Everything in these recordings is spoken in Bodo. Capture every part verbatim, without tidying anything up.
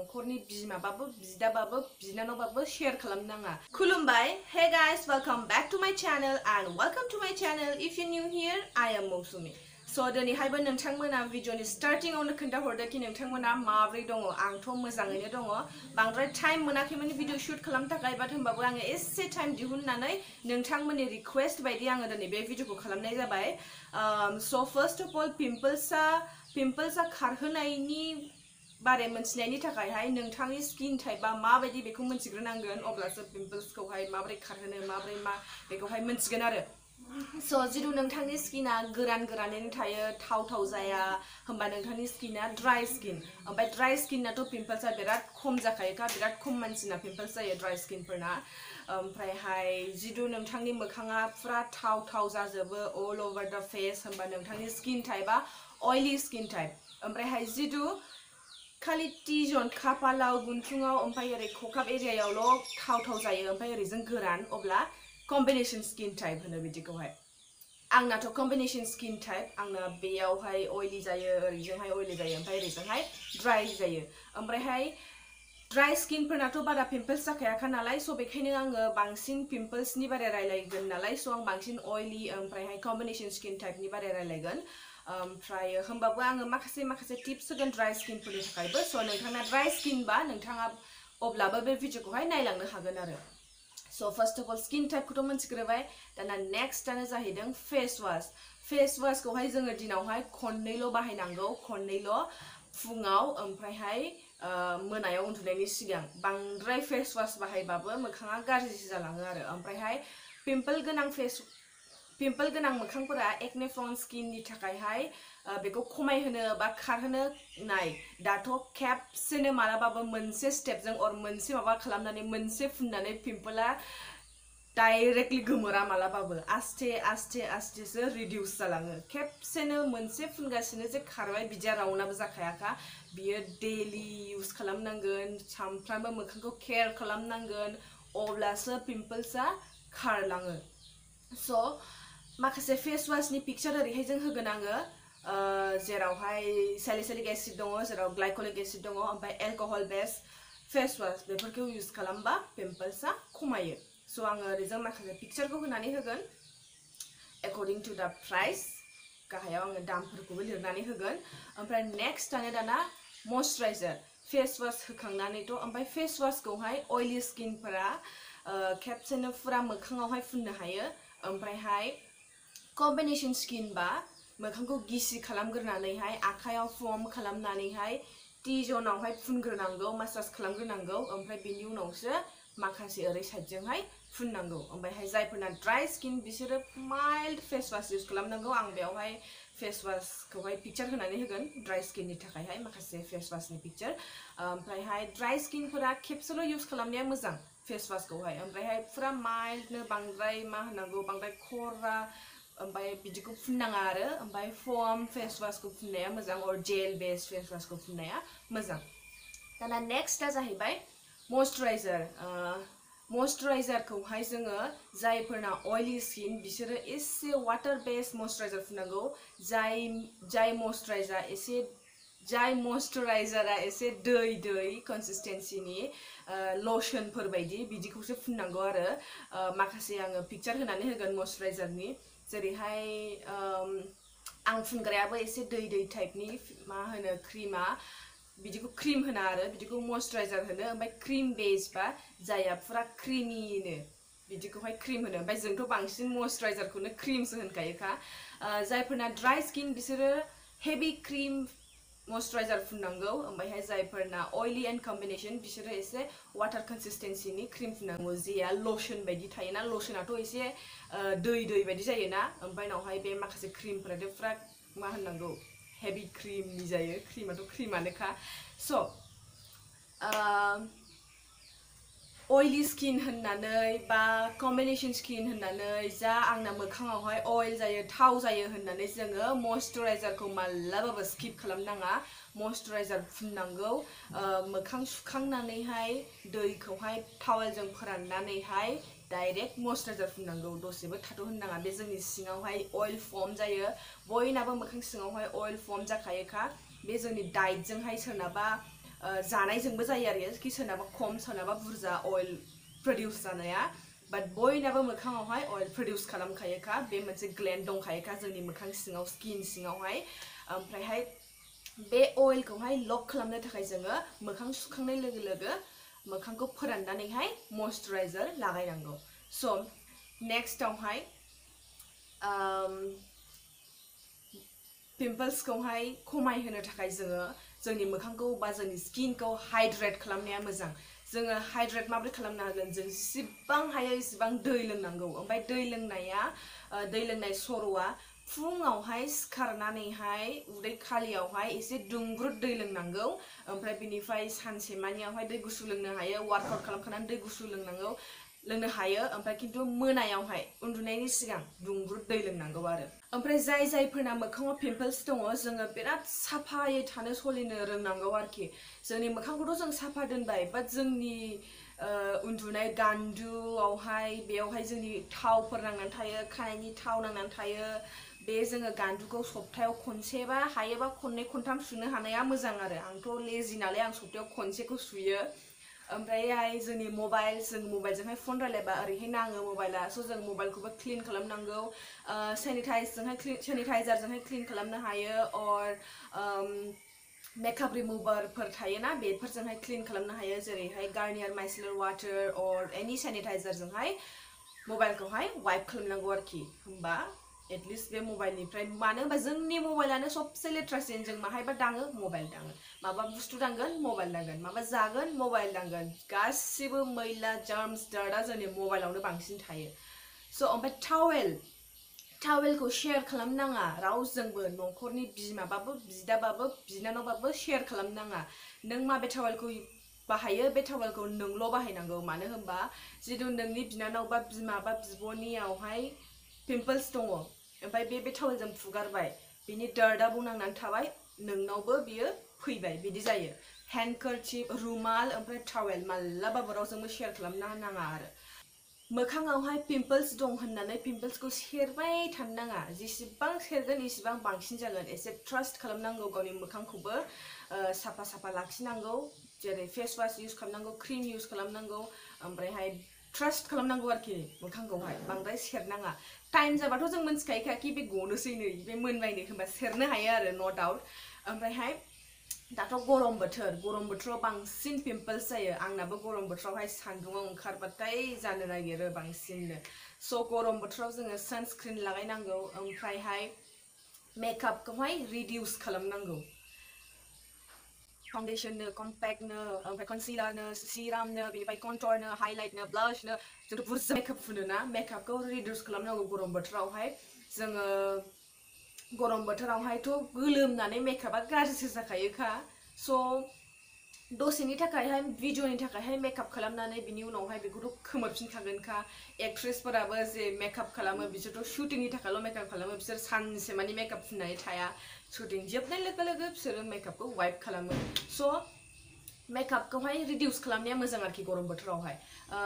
नखरनि बिमाबाबो बिदाबाबो बिनानावबाबो शेयार खालामनो नाङा। खुलुमबाय। Hey guys, welcome back to my channel and welcome to my channel. If you're new here, I am Mousumi. So दिनैहायबो नोंथांमोना भिडिअनि स्टार्टिंआवनो खोन्थाहरदो कि नोंथांमोना माबोरै दङ। आंथ' मोजाङैनो दङ। बांद्राय टाइम मोनाखैमोन भिडिअ शुट खालामनो थाखाय, बाट होमबाबो आङो एसे टाइम दिहुननानै नोंथांमोननि रिक्वेस्ट बायदि आङो दिनै बे भिडिअखौ खालामनाय जाबाय। सो फर्स्ट अफ अल पिम्पल्सआ पिम्पल्सआ खारहोनायनि बारे मोनथिनायनि थाखायहाय नोंथांनि स्किन टाइपआ माबायदि बेखौ मोनथिग्रोनांगोन, अब्लासो पिम्पल्सखौहाय माबोरै खारहोनो माबोरै मा बेखौहाय मोनथिगोन आरो। सो जिथु नोंथांनि स्किना गोरान गोरानैनो थायो, थाव थाव जाया, होमबा नोंथांनि स्किना ड्राई स्किन। ओमफ्राय ड्राई स्किननाथ' पिम्पल्सआ बिराद खम जाखायोखा, बिराद खम मानसिना पिम्पल्स जायो ड्राई स्किनफोरना। ओमफ्रायहाय जिथु नोंथांनि मोखाङा फुरा थाव थाव जाजोबो अल ओभार द फेस, होमबा नोंथांनि स्किन टाइपआ अइली स्किन टाइप। ओमफ्रायहाय जिथु खालि टिजन खाफालाव गुन्थुङाव ओमफ्राय ओरै खखाब एरियायावल' थाव थाव जायो, ओमफ्राय ओरैजों गोरान, अब्ला कम्बिनेशन स्किन टाइप होनो बिदिखौहाय। आंनाथ' कम्बिनेशन स्किन टाइप, आंना बेयावहाय अइली जायो, ओरैजोंहाय अइली जायो, ओमफ्राय ओरैजोंहाय ड्राई जायो। ओमफ्रायहाय ड्राई स्किनफोरनाथ' बारा पिम्पल्स जाखायाखा नालाय, स' बेखायनो आङो बांसिन पिम्पल्सनि बारे रायलायगोन नालाय, स' आं बांसिन अइली ओमफ्रायहाय कम्बिनेशन स्किन टाइपनि बारे रायलायगोन। ओमफ्राय होमबाबो आङो माखासे माखासे टिप्स होगोन ड्राई स्किनफोरनि थाखायबो। स' नोंथाङा ड्राई स्किनबा नोंथाङा अब्लाबो बे भिडिअखौहाय नायलांनो हागोन आरो। So first of all skin टाइपखौथ' मोनथिग्रोबाय, दाना नेक्स्टआनो जाहैदों फेस वाश। फेस वाशखौहाय जोङो दिनावहाय खननैल' बाहायनांगौ, खननैल', फुङाव ओमफ्रायहाय मोनायाव उन्दुनायनि सिगां। बांद्राय फेस वाश बाहायबाबो मोखाङा गाज्रिसो जालाङो आरो। ओमफ्रायहाय पिम्पल गोनां फेस पिम्पल गोनां मोखांफोरा एक्ने प्रोन स्किननि थाखायहाय बेखौ खमायहोनो बा खारहोनो नाय, दाथ' खेबसेनो मालाबाबो मोनसे स्टेपजों अर मोनसे माबा खालामनानै मोनसे फुननानै पिम्पला डाइरेक्टलि गोमोरा मालाबाबो, आस्थे आस्थे आस्थेसो रिडिउस जालाङो। खेबसेनो मोनसे फुनगासिनो जे खारबाय बिदिया राउन्डआबो जाखायाखा। बियो डेलि इउज खालामनांगोन, सानफ्रामबो मोखांखौ केयार खालामनांगोन, अब्लासो पिम्पल्सआ खारलाङो। स' माखासे फेस वाशनि पिक्चार ओरैहाय जों होगोन आङो, जेरावहाय सेलिसिलिक एसिड दङ, जेराव ग्लाइकलिक एसिड दङ, ओमफ्राय एलकहल बेस फेस वाश, बेफोरखौ इउज खालामबा पिम्पल्सआ खमायो। स' आङो ओरैजों माखासे पिक्चारखौ होनानै होगोन एकर्डिं टु द प्राइस, गाहायाव आङो दामफोरखौबो लिरनानै होगोन। ओमफ्राय नेक्स्टआनो दाना मयस्चराइजार। फेस वाश होखांनानैथ' ओमफ्राय फेस वाशखौहाय अइली स्किनफोरा खेबसेनो फुरा मोखाङावहाय फुननो हायो। ओमफ्रायहाय कम्बिनेशन स्किनबा मोखांखौ गिसि खालामग्रोनानैहाय आखायाव फर्म खालामनानैहाय टिजनावहाय फुनग्रोनांगौ, मासाज खालामग्रोनांगौ, ओमफ्राय बेनि उनावसो माखासे ओरै साइडजोंहाय फुननांगौ। ओमफ्रायहाय जायफोरना ड्राई स्किन बिसोरो माइल्ड फेस वाश इउज खालामनांगौ। आं बेयावहाय फेस वाशखौहाय पिक्चार होनानै होगोन ड्राई स्किननि थाखायहाय माखासे फेस वाशनि पिक्चार। ओमफ्रायहाय ड्राई स्किनफोरा खेबसेल' इउज खालामनाया मोजां फेस वाशखौहाय। ओमफ्रायहाय फुरा माइल्डनो बांद्राय मा होनांगौ बांद्राय खरा ओमफ्राय बिदिखौ फुननाङा आरो। ओमफ्राय फर्म फेस वाशखौ फुननाया मोजां, अर जेल बेस फेस वाशखौ फुननाया मोजां। दाना नेक्स्टआ जाहैबाय मयस्चराइजार। मयस्चराइजारखौहाय जोङो जायफोरना अइली स्किन बिसोरो एसे वाटार बेस मयस्चराइजार फुननांगौ। जाय जाय मयस्चराइजार एसे जाय मयस्चराइजारा एसे दै दै कनसिस्टेन्सिनि लशनफोर बायदि बिदिखौसो फुननांगौ आरो। माखासे आङो पिक्चार होनानै होगोन मयस्चराइजारनि, जेरैहाय आं फुनग्रायाबो एसे दै दै टाइपनि मा होनो क्रिमा, बिदिखौ क्रिम होना आरो, बिदिखौ मयस्चराइजार होनो। ओमफ्राय क्रिम बेस बा जाया फुरा क्रिमिनो बिदिखौहाय क्रिम होनो। ओमफ्राय जोंथ' बांसिन मयस्चराइजारखौनो क्रिमसो होनखायोखा। जायफोरना ड्राई स्किन बिसोरो हेभि क्रिम मयस्चराइजार फुननांगौ। ओमफ्रायहाय जायफोरना अइली एन्ड कम्बिनेशन बिसोरो एसे वाटार कनसिस्टेन्सिनि क्रिम फुननांगौ, जेया लशन बायदि थायोना। लशनाथ' एसे दै दै बायदि जायोना, ओमफ्राय उनावहाय बे माखासे क्रिमफोराथ' फुरा मा होननांगौ हेभि क्रिमनि जायो। क्रिमाथ' क्रिमानोखा। स' अइली स्किन होननानै बा कम्बिनेशन स्किन होननानै जा आंना मोखाङावहाय अइल जायो थाव जायो होननानै जोङो मयस्चराइजारखौ मालाबाबो स्किप खालामनाङा। मयस्चराइजार फुननांगौ। मोखां सुखांनानैहाय दैखौहाय टावेलजों फोराननानैहाय डाइरेक्ट मयस्चराइजार फुननांगौ, दसेबो थाथ' होननाङा। बे जोंनि सिङावहाय अइल फर्म जायो, बयनाबो मोखां सिङावहाय अइल फर्म जाखायोखा। बे जोंनि डाइटजोंहाय सोरनाबा जानायजोंबो जायो आरो कि सोरनाबा खम सोरनाबा बुरजा अइल प्रडिउस जानाया बाट बयनाबो मोखाङावहाय अइल प्रडिउस खालामखायोखा बे मोनसे ग्लेन्ड दंखायोखा जोंनि मोखां सिङाव स्किन सिङावहाय ओमफ्रायहाय बे अइलखौहाय लक खालामनो थाखाय जोङो मोखां सुखांनाय लोगो लोगो मोखांखौ फोराननानैहाय मयस्चराइजार लागायनांगौ स' नेक्स्टआवहाय पिम्पल्सखौहाय खमायहोनो थाखाय जोङो जोंनि मोखांखौ बा जोंनि स्किनखौ हाइड्रेट खालामनाया मोजां जोङो हाइड्रेट माबोरै खालामनो हागोन जों जेसेबां हायो एसेबां दै लोंनांगौ ओमफ्राय दै लोंनाया दै लोंनाय सर'आ फुङावहाय सिखारनानैहाय उदै खालियावहाय एसे दुंब्रुद दै लोंनांगौ ओमफ्राय बिनिफ्राय सानसेमानियावहाय दै गुसु लोंनो हायो वार्कआउट खालामखानानै दै गुसु लोंनांगौ लोंनो हायो ओमफ्राय खिन्थु मोनायावहाय उन्दुनायनि सिगां दुंब्रुद दै लोंनांगौ आरो ओमफ्राय जाय जायफोरना मोखाङाव पिम्पल्स दङ जोङो बिराद साफायै थानो सोलिनो रोंनांगौ आरोखि जोंनि मोखांखौथ' जों साफा दोनबाय बाट जोंनि उन्दुनाय गान्दुआवहाय बेयावहाय जोंनि थावफोर नांनानै थायो खानायनि थाव नांनानै थायो बे जोङो गान्दुखौ सप्तायाव खनसेबा हायोबा खननै खनथाम सुनो हानाया मोजां आरो आंथ' लेजि नालाय आं सप्तायाव खनसेखौ सुयो ओमफ्रायहाय जोंनि मबाइल जों मबाइलजोंहाय फन रायलायबा ओरैहाय नाङो मबाइला स' जों मबाइलखौबो क्लिन खालामनांगौ सेनिटाइजजोंहाय सेनिटाइजारजोंहाय क्लिन खालामनो हायो अर मेकआप रिमुभारफोर थायोना बेफोरजोंहाय क्लिन खालामनो हायो जेरैहाय गार्नियार माइसेलर वाटार अर एनि सेनिटाइजारजोंहाय मबाइलखौहाय वाइप खालामनांगौ आरोखि होमबा एटलिस्ट बे मबाइलनिफ्राय मानो होनबा जोंनि मबाइलानो सबसे लेथ्रासिन जों माहायबा दाङो मबाइल दाङो माबा बुस्थु दांगोन मबाइल दांगोन माबा जागोन मबाइल दांगोन गासिबो मैला जार्मस डार्टआ जोंनि मबाइलावनो बांसिन थायो स' ओमफ्राय टावेल टावेलखौ शेयार खालामनाङा रावजोंबो न'खरनि बिमाबाबो बिदाबाबो बिनानावबाबो शेयार खालामनाङा नों माबे टावेलखौ बाहायो बे टावेलखौ नोंल' बाहायनांगौ मानो होनबा जितु नोंनि बिनानाव बा बिमा बा बिब'नियावहाय पिम्पल्स दङ ओमफ्राय बे बे टावेलजों फुगारबाय बिनि डार्टआ बुंनांनानै थाबाय नोंनावबो बियो फैबाय बिदि जायो हेन्डकार्चिप रुमाल ओमफ्राय टावेल मालाबाबो रावजोंबो शेयार खालामनो नाङा आरो मोखाङावहाय पिम्पल्स दं होननानै पिम्पल्सखौ सेरबाय थानो नाङा जेसेबां सेरगोन एसेबां बांसिन जागोन एसे ट्रास्ट खालामनांगौ गावनि मोखांखौबो साफा साफा लाखिनांगौ जेरै फेस वाश इउज खालामनांगौ क्रिम इउज खालामनांगौ ओमफ्रायहाय ट्रास्ट खालामनांगौ आरोखि मोखांखौहाय बांद्राय सेरनाङा टाइम जाबाथ' जों मोनथिखायोखा कि बे गनोसै नै बे मोनबायनो होनबा सेरनो हायो आरो नो डाउट ओमफ्रायहाय दाथ' गरम बोथोर गरम बोथोराव बांसिन पिम्पल्स जायो आंनाबो गरम बोथोरावहाय सान्दुङाव ओंखारबाथाय जानो नागिरो बांसिननो स' गरम बोथोराव जोङो सानस्क्रिन लागायनांगौ ओमफ्रायहाय मेकआपखौहाय रिडिउस खालामनांगौ फाउन्डेशननो कम्पेक्टनो ओमफ्राय कनसिलारनो सिरामनो बेनिफ्राय कन्टरनो हाइलाइटनो ब्लाशनो जोंथ' बुरजा मेकआप फुनो ना मेकआपखौ रिडिउस खालामनांगौ गरम बोथोरावहाय जोङो गरम बोथोरावहायथ' गोलोमनानै मेकआपा गाज्रिसो जाखायोखा स' दसेनि थाखायहाय भिडिअनि थाखायहाय मेकआप खालामनानै बिनि उनावहाय बेखौथ' खोमोरफिनखागोनखा एक्ट्रेसफोराबो जे मेकआप खालामो बिसोरथ' शुटिंनि थाखायल' मेकआप खालामो बिसोर सानसे मानि मेकआप फुननानै थाया शुटिं जोबनाय लोगो लोगो बिसोरो मेकआपखौ वाइप खालामो स' मेकआपखौहाय रिडिउस खालामनाया मोजां आरोखि गरम बोथोरावहाय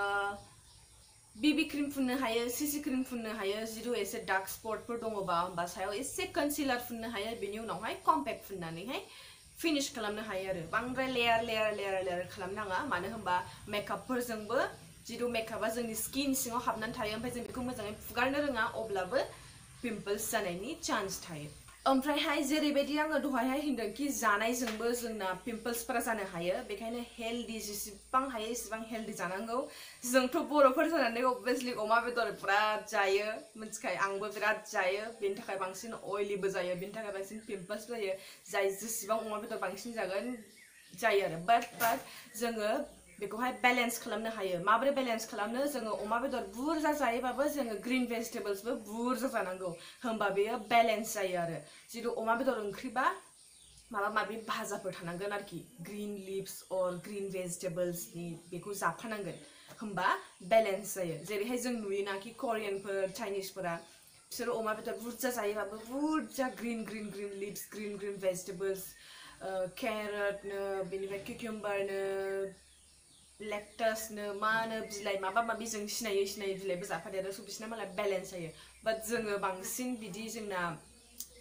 बिबि क्रिम फुननो हायो सिसि क्रिम फुननो हायो जिथु एसे डार्क स्पटफोर दङबा होमबा सायाव एसे कनसिलार फुननो हायो बिनि उनावहाय कम्पेक्ट फुननानैहाय फिनिश खालामनो हायो आरो बांद्राय लेयार लेयार लेयार लेयार खालामनाङा मानो होनबा मेकआपफोरजोंबो जिथु मेकआपा जोंनि स्किन सिङाव हाबनानै थायो ओमफ्राय जों बेखौ मोजाङै फुगारनो रोङा अब्लाबो पिम्पल्स जानायनि चान्स थायो ओमफ्रायहाय जेरैबायदि आङो दहायहाय होनदों कि जानायजोंबो जोंना पिम्पल्सफोरा जानो हायो बेखायनो हेल्दि जेसेबां हायो एसेबां हेल्दि जानांगौ जोंथ' बर'फोर जानानै अबभियासलि अमा बेदर बिराद जायो मिथिखायो आंबो बिराद जायो बेनि थाखाय बांसिन अइलिबो जायो बेनि थाखाय बांसिन पिम्पल्स जायो जाय जेसेबां अमा बेदर बांसिन जागोन जायो आरो बाट बाट जोङो बेखौहाय बेलेन्स खालामनो हायो माबोरै बेलेन्स खालामनो जोङो अमा बेदर बुरजा जायोबाबो जोङो ग्रीन भेजिटेबल्सबो बुरजा जानांगौ होमबा बेयो बेलेन्स जायो आरो जिथु अमा बेदर ओंख्रिबा माबा माबि भाजाफोर थानांगोन आरोखि ग्रीन लिभ्स अर ग्रीन भेजिटेबल्सनि बेखौ जाफानांगोन होमबा बेलेन्स जायो जेरैहाय जों नुयोना कि करियानफोर चाइनिसफोरा बिसोरो अमा बेदर बुरजा जायोबाबो बुरजा green green green leaves green green vegetables केरटनो बेनिफ्राय किउकाम्बारनो लेक्टासनो मानो बिलाइ माबा माबि जों सिनायै सिनायै बिलाइबो जाफादेरो स' बिसिना मालाय बेलेन्स जायो बाट जोङो बांसिन बिदि जोंना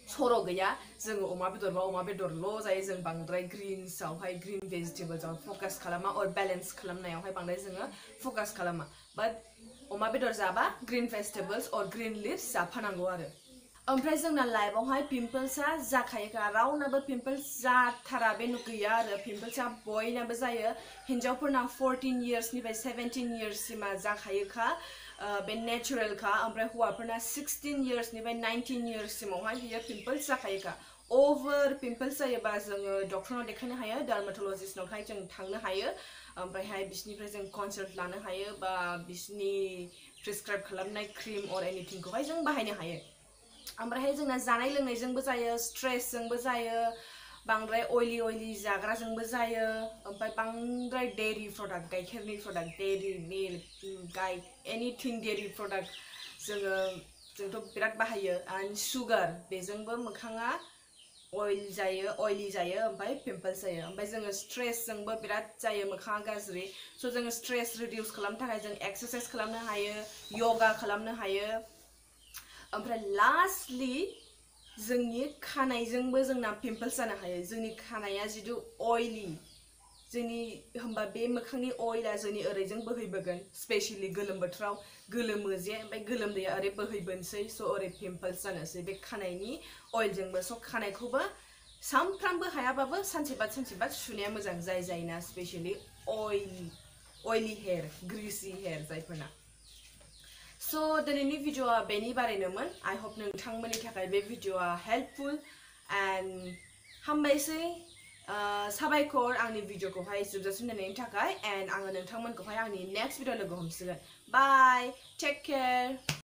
सर' गैया जोङो अमा बेदर बा अमा बेदरल' जायो जों बांद्राय ग्रिन्सआवहाय ग्रिन भेजिटेबल्सआव फकास खालामा अर बेलेन्स खालामनायावहाय बांद्राय जोङो फकास खालामा बाट अमा बेदर जाबा green vegetables or green leaves जाफानांगौ आरो ओमफ्राय जोंना लाइफआवहाय पिम्पल्सआ जाखायोखा रावनाबो पिम्पल्स जाथारा बे गैया आरो पिम्पल्सआ बयनाबो जायो हिन्जावफोरना fourteen इयार्सनिफ्राय seventeen इयार्ससिमा जाखायोखा बे नेचुरेलखा ओमफ्राय हौवाफोरना sixteen इयार्सनिफ्राय nineteen इयार्ससिमावहाय बियो पिम्पल्स जाखायोखा ओवर पिम्पल्स जायोबा जोङो डक्टरनाव देखायनो हायो dermatologistनावहाय जों थांनो हायो ओमफ्रायहाय बिसोरनिफ्राय जों कनसाल्ट लानो हायो बा बिसोरनि प्रिस्क्राइब खालामनाय क्रिम अर एनिथिंखौहाय जों बाहायनो हायो ओमफ्रायहाय जोंना जानाय लोंनायजोंबो जायो स्ट्रेसजोंबो जायो बांद्राय अइली अइली जाग्राजोंबो जायो ओमफ्राय बांद्राय डेयरी प्रडाक्ट गाइखेरनि प्रडाक्ट डेयरी मिल्क गाय एनिथिं डेयरी प्रडाक्ट जोङो जोंथ' बिराद बाहायो एन्ड सुगार बेजोंबो मोखाङा अइल जायो अइली जायो ओमफ्राय पिम्पल्स जायो ओमफ्राय जोङो स्ट्रेसजोंबो बिराद जायो मोखाङा गाज्रि स' जोङो स्ट्रेस रिडिउस खालामनो थाखाय जों एक्सारसाइज खालामनो हायो योगा खालामनो हायो ओमफ्राय लास्टलि जोंनि खानायजोंबो जोंना पिम्पल्स जानो हायो जोंनि खानाया जितु अइली जोंनि होमबा बे मोखांनि अइला जोंनि ओरैजों बोहैबोगोन स्पेशली गोलोम बोथोराव गोलोमो जे ओमफ्राय गोलोमदैया ओरै बोहैबोनसै स' ओरै पिम्पल्स जानोसै बे खानायनि अइलजोंबो स' खानायखौबो सानफ्रामबो हायाबाबो सानसे बाद सानसे बाद सुनाया मोजां जाय जायना specially oily oily hair greasy hair जायफोरना So दिनैनि भिडिअ'आ बेनि बारैनोमोन I hope नोंथांमोननि थाखाय बे भिडिअ'आ हेल्पफुल एन्ड हामबायसै साबायखर आंनि भिडिअ'खौहाय जोबजासिम नायनायनि थाखाय एन्ड आङो नोंथांमोनखौहाय आंनि नेक्स्ट भिडिअ' लोगो हमसिगोन बाय टेक केयार